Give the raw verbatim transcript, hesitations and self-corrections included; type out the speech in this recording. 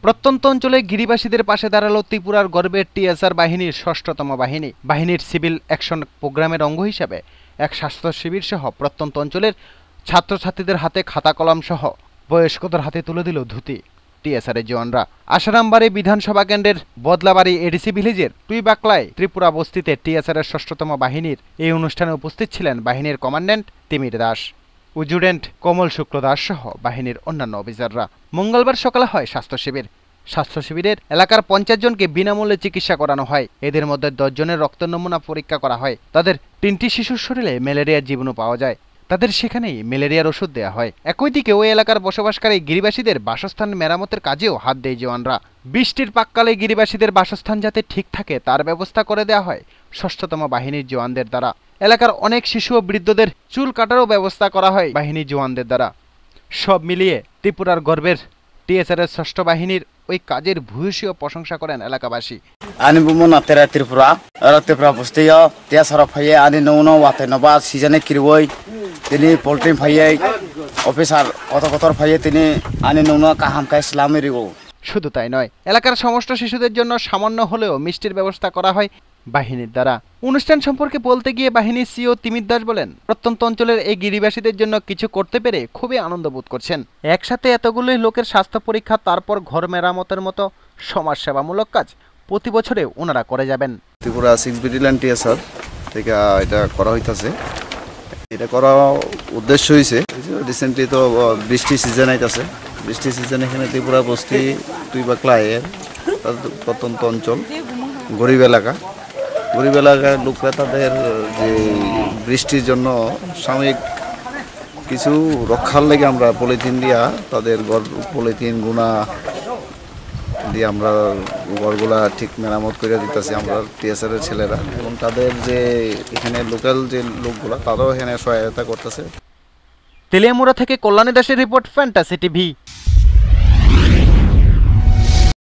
প্রত্যন্ত অঞ্চলে গিরিবাসীদের পাশে দাঁড়ালো ত্রিপুরার গর্বের টিএসআর বাহিনীর ষষ্ঠতম বাহিনী। বাহিনীর সিভিল অ্যাকশন প্রোগ্রামের অঙ্গ হিসাবে এক স্বাস্থ্য শিবির সহ প্রত্যন্ত অঞ্চলের ছাত্রছাত্রীদের হাতে খাতা কলম সহ বয়স্কদের হাতে তুলে দিল ধুতি টিএসআর এর জওয়ানরা। আসারামবাড়ি বিধানসভা কেন্দ্রের বদলাবাড়ি এডিসি ভিলেজের টুইবাকলায় ত্রিপুরা বস্তিতে টিএসআর এর ষষ্ঠতম বাহিনীর এই অনুষ্ঠানে উপস্থিত ছিলেন বাহিনীর কমান্ড্যান্ট তিমির দাস, উজুডেন্ট কমল শুক্ল দাস সহ বাহিনীর অন্যান্য অফিসাররা। মঙ্গলবার সকালে হয় স্বাস্থ্য শিবির। স্বাস্থ্য শিবিরের এলাকার পঞ্চাশ জনকে বিনামূল্যে চিকিৎসা করানো হয়। এদের মধ্যে দশ জনের রক্ত নমুনা পরীক্ষা করা হয়। তাদের তিনটি শিশুর শরীরে ম্যালেরিয়ার জীবাণু পাওয়া যায়। তাদের সেখানেই ম্যালেরিয়ার ওষুধ দেওয়া হয়। একই দিকে ওই এলাকার বসবাসকারী গিরিবাসীদের বাসস্থান মেরামতের কাজেও হাত দেয় জওয়ানরা। বৃষ্টির পাককালে গিরিবাসীদের বাসস্থান যাতে ঠিক থাকে তার ব্যবস্থা করে দেওয়া হয় ষষ্ঠতম বাহিনীর জওয়ানদের দ্বারা। এলাকার অনেক শিশু ও বৃদ্ধদের চুল কাটারও ব্যবস্থা করা হয় বাহিনীর জওয়ানদের দ্বারা। সব মিলিয়ে ত্রিপুরার গর্বের টিএসআর এর ষষ্ঠ বাহিনীর ওই কাজের ভূয়সী প্রশংসা করেন এলাকাবাসী। আনি বুমো নাতেরা ত্রিপুরা ত্রিপুরা বস্তিও টিএসআর ফাইয়ে আনি নৌনো ওয়াতে নবা সিজনে কিরবই তিনি পোল্ট্রি ফাইয়ে অফিসার কত কতর ফাইয়ে তিনি আনি নৌনো কাহামকা ইসলামী রিগো। শুধু তাই নয়, এলাকার সমস্ত শিশুদের জন্য সামান্য হলেও মিষ্টির ব্যবস্থা করা হয় বাহিনীর দ্বারা। অনুষ্ঠান সম্পর্কে বলতে গিয়ে বাহিনীর সিও তিমির দাস বলেন, প্রত্যন্ত অঞ্চলের এই গিরিবাসীদের জন্য কিছু করতে পেরে খুবই আনন্দ বোধ করছেন। একসাথে এতগুলোই লোকের স্বাস্থ্য পরীক্ষা, তারপর ঘর মেরামতের মতো সমাজসেবামূলক কাজ প্রতি বছরে ওনারা করে যাবেন। ত্রিপুরা সিক্স ব্যাটালিয়ন টিএসআর থেকে এটা করা হইতাছে। এটা করা উদ্দেশ্য হয়েছে রিসেন্টলি তো বৃষ্টি সিজন আইতাছে। বৃষ্টি সিজন এখানে ত্রিপুরা বস্তি টুইবাকলায়ের প্রত্যন্ত অঞ্চল গরিব এলাকা গরিব এলাকার লোকরা তাদের যে বৃষ্টির জন্য সাময়িক কিছু রক্ষার লেগে আমরা পলিথিন দিয়া তাদের ঘর পলিথিন গুণা দিয়ে আমরা ঘরগুলা ঠিক মেরামত করে দিতেছি আমরা টিএসআর এর ছেলেরা, এবং তাদের যে এখানে লোকাল যে লোকগুলা তারাও এখানে সহায়তা করতেছে। তেলিয়ামুরা থেকে কল্যাণী দাসের রিপোর্ট, ফ্যান্টাসি টিভি।